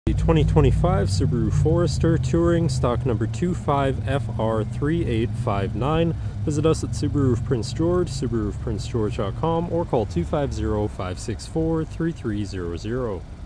The 2025 Subaru Forester Touring, stock number 25FR3859. Visit us at Subaru of Prince George, subaruofprincegeorge.com, or call 250-564-3300.